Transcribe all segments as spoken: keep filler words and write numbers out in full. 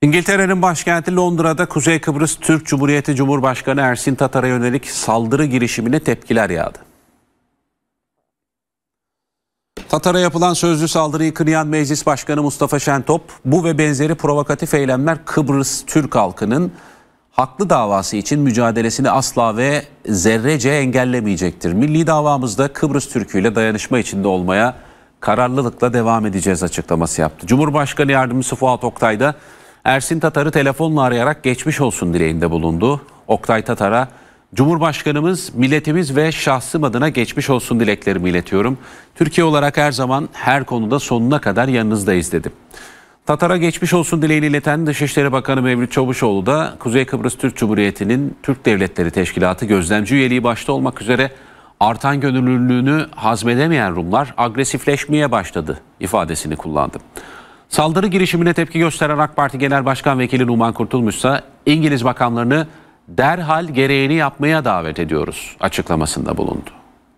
İngiltere'nin başkenti Londra'da Kuzey Kıbrıs Türk Cumhuriyeti Cumhurbaşkanı Ersin Tatar'a yönelik saldırı girişimine tepkiler yağdı. Tatar'a yapılan sözlü saldırıyı kınayan Meclis Başkanı Mustafa Şentop, bu ve benzeri provokatif eylemler Kıbrıs Türk halkının haklı davası için mücadelesini asla ve zerrece engellemeyecektir. Milli davamızda Kıbrıs Türk'üyle dayanışma içinde olmaya kararlılıkla devam edeceğiz açıklaması yaptı. Cumhurbaşkanı Yardımcısı Fuat Oktay da Ersin Tatar'ı telefonla arayarak geçmiş olsun dileğinde bulundu. Oktay Tatar'a Cumhurbaşkanımız, milletimiz ve şahsım adına geçmiş olsun dileklerimi iletiyorum. Türkiye olarak her zaman her konuda sonuna kadar yanınızdayız dedi. Tatar'a geçmiş olsun dileğini ileten Dışişleri Bakanı Mevlüt Çavuşoğlu da Kuzey Kıbrıs Türk Cumhuriyeti'nin Türk Devletleri Teşkilatı gözlemci üyeliği başta olmak üzere artan gönüllülüğünü hazmedemeyen Rumlar agresifleşmeye başladı ifadesini kullandı. Saldırı girişimine tepki gösteren AK Parti Genel Başkan Vekili Numan Kurtulmuş ise İngiliz makamlarını derhal gereğini yapmaya davet ediyoruz açıklamasında bulundu.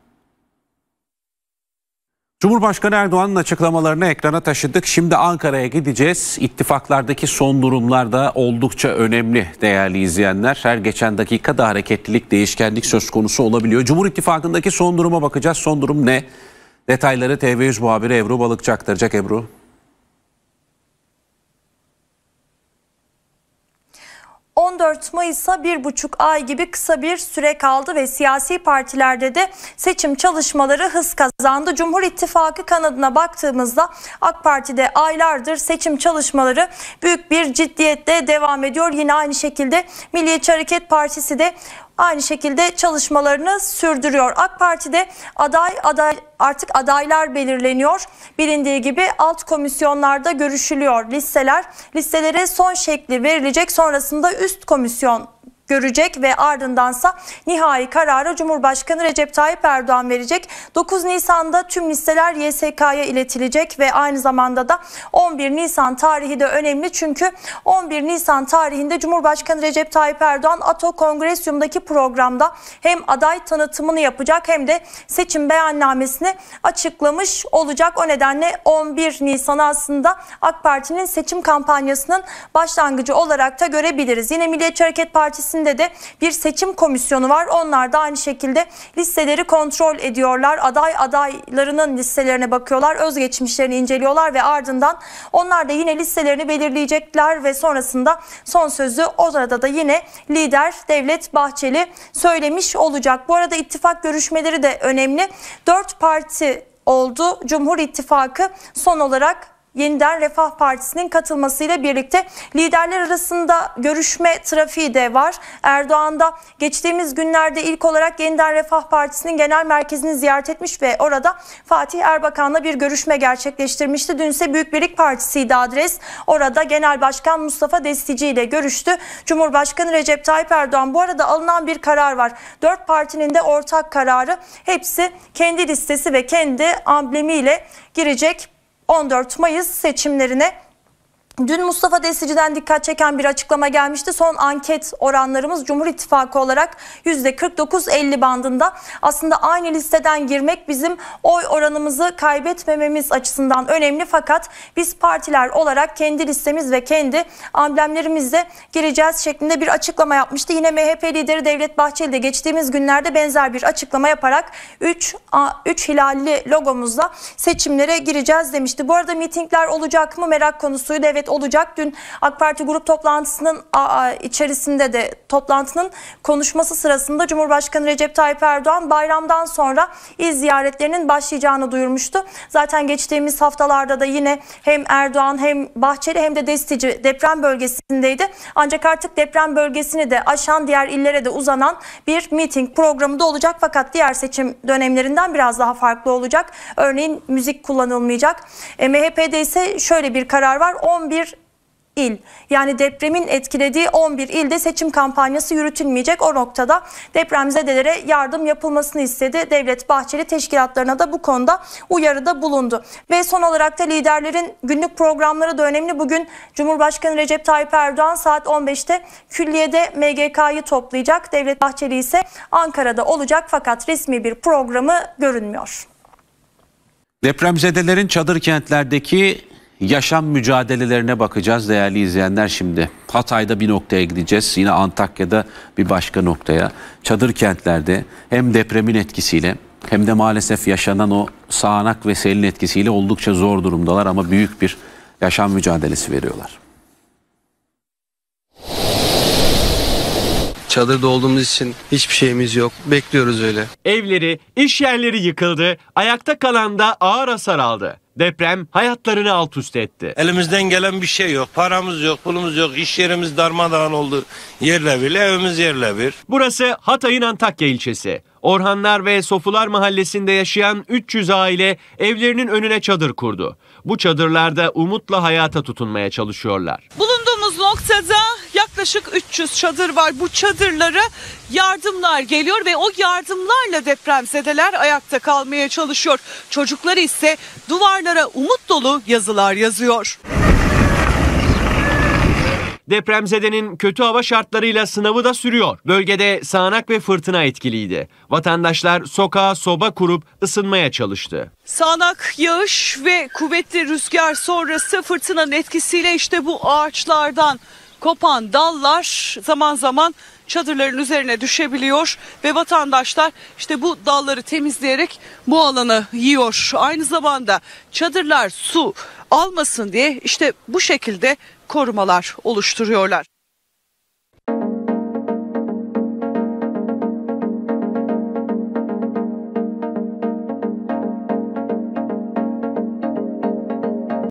Cumhurbaşkanı Erdoğan'ın açıklamalarını ekrana taşıdık. Şimdi Ankara'ya gideceğiz. İttifaklardaki son durumlar da oldukça önemli değerli izleyenler. Her geçen dakikada hareketlilik, değişkenlik söz konusu olabiliyor. Cumhur İttifakı'ndaki son duruma bakacağız. Son durum ne? Detayları T V yüz muhabiri Ebru Balıkçı aktaracak. Ebru. on dört Mayıs'a bir buçuk ay gibi kısa bir süre kaldı ve siyasi partilerde de seçim çalışmaları hız kazandı. Cumhur İttifakı kanadına baktığımızda AK Parti'de aylardır seçim çalışmaları büyük bir ciddiyetle devam ediyor. Yine aynı şekilde Milliyetçi Hareket Partisi de aynı şekilde çalışmalarını sürdürüyor. AK Parti'de aday aday artık adaylar belirleniyor. Bilindiği gibi alt komisyonlarda görüşülüyor listeler. Listelere son şekli verilecek, sonrasında üst komisyon görecek ve ardındansa nihai kararı Cumhurbaşkanı Recep Tayyip Erdoğan verecek. dokuz Nisan'da tüm listeler Y S K'ya iletilecek ve aynı zamanda da on bir Nisan tarihi de önemli. Çünkü on bir Nisan tarihinde Cumhurbaşkanı Recep Tayyip Erdoğan Ato Kongresyum'daki programda hem aday tanıtımını yapacak hem de seçim beyannamesini açıklamış olacak. O nedenle on bir Nisan'ı aslında AK Parti'nin seçim kampanyasının başlangıcı olarak da görebiliriz. Yine Milliyetçi Hareket Partisi de bir seçim komisyonu var. Onlar da aynı şekilde listeleri kontrol ediyorlar. Aday adaylarının listelerine bakıyorlar. Özgeçmişlerini inceliyorlar ve ardından onlar da yine listelerini belirleyecekler ve sonrasında son sözü orada da yine lider Devlet Bahçeli söylemiş olacak. Bu arada ittifak görüşmeleri de önemli. Dört parti oldu. Cumhur İttifakı son olarak Yeniden Refah Partisi'nin katılmasıyla birlikte liderler arasında görüşme trafiği de var. Erdoğan da geçtiğimiz günlerde ilk olarak Yeniden Refah Partisi'nin genel merkezini ziyaret etmiş ve orada Fatih Erbakan'la bir görüşme gerçekleştirmişti. Dün ise Büyük Birlik Partisi'ydi adres. Orada Genel Başkan Mustafa Destici ile görüştü. Cumhurbaşkanı Recep Tayyip Erdoğan, bu arada alınan bir karar var. Dört partinin de ortak kararı, hepsi kendi listesi ve kendi amblemiyle girecek on dört Mayıs seçimlerine. Dün Mustafa Destici'den dikkat çeken bir açıklama gelmişti. Son anket oranlarımız Cumhur İttifakı olarak yüzde kırk dokuz elli bandında. Aslında aynı listeden girmek bizim oy oranımızı kaybetmememiz açısından önemli. Fakat biz partiler olarak kendi listemiz ve kendi amblemlerimizle gireceğiz şeklinde bir açıklama yapmıştı. Yine M H P lideri Devlet Bahçeli de geçtiğimiz günlerde benzer bir açıklama yaparak üç hilalli logomuzla seçimlere gireceğiz demişti. Bu arada mitingler olacak mı merak konusuydu. Evet, olacak. Dün AK Parti grup toplantısının içerisinde de toplantının konuşması sırasında Cumhurbaşkanı Recep Tayyip Erdoğan bayramdan sonra il ziyaretlerinin başlayacağını duyurmuştu. Zaten geçtiğimiz haftalarda da yine hem Erdoğan hem Bahçeli hem de Destici deprem bölgesindeydi. Ancak artık deprem bölgesini de aşan, diğer illere de uzanan bir miting programı da olacak. Fakat diğer seçim dönemlerinden biraz daha farklı olacak. Örneğin müzik kullanılmayacak. M H P'de ise şöyle bir karar var. on bir il, yani depremin etkilediği on bir ilde seçim kampanyası yürütülmeyecek. O noktada depremzedelere yardım yapılmasını istedi. Devlet Bahçeli teşkilatlarına da bu konuda uyarıda bulundu. Ve son olarak da liderlerin günlük programları da önemli. Bugün Cumhurbaşkanı Recep Tayyip Erdoğan saat on beşte Külliye'de M G K'yı toplayacak. Devlet Bahçeli ise Ankara'da olacak fakat resmi bir programı görünmüyor. Depremzedelerin çadır kentlerdeki Yaşam mücadelelerine bakacağız değerli izleyenler şimdi. Hatay'da bir noktaya gideceğiz. Yine Antakya'da bir başka noktaya. Çadır kentlerde hem depremin etkisiyle hem de maalesef yaşanan o sağanak ve selin etkisiyle oldukça zor durumdalar ama büyük bir yaşam mücadelesi veriyorlar. Çadırda olduğumuz için hiçbir şeyimiz yok. Bekliyoruz öyle. Evleri, iş yerleri yıkıldı, ayakta kalan da ağır hasar aldı. Deprem hayatlarını alt üst etti. Elimizden gelen bir şey yok. Paramız yok, pulumuz yok. İş yerimiz darmadağın oldu. Yerle bir, evimiz yerle bir. Burası Hatay'ın Antakya ilçesi. Orhanlar ve Sofular mahallesinde yaşayan üç yüz aile evlerinin önüne çadır kurdu. Bu çadırlarda umutla hayata tutunmaya çalışıyorlar. Bulunduğumuz noktada yaklaşık üç yüz çadır var. Bu çadırlara yardımlar geliyor ve o yardımlarla depremzedeler ayakta kalmaya çalışıyor. Çocukları ise duvarlara umut dolu yazılar yazıyor. Depremzedenin kötü hava şartlarıyla sınavı da sürüyor. Bölgede sağanak ve fırtına etkiliydi. Vatandaşlar sokağa soba kurup ısınmaya çalıştı. Sağanak yağış ve kuvvetli rüzgar sonrası fırtınanın etkisiyle işte bu ağaçlardan kopan dallar zaman zaman çadırların üzerine düşebiliyor ve vatandaşlar işte bu dalları temizleyerek bu alanı yiyor. Aynı zamanda çadırlar su almasın diye işte bu şekilde korumalar oluşturuyorlar.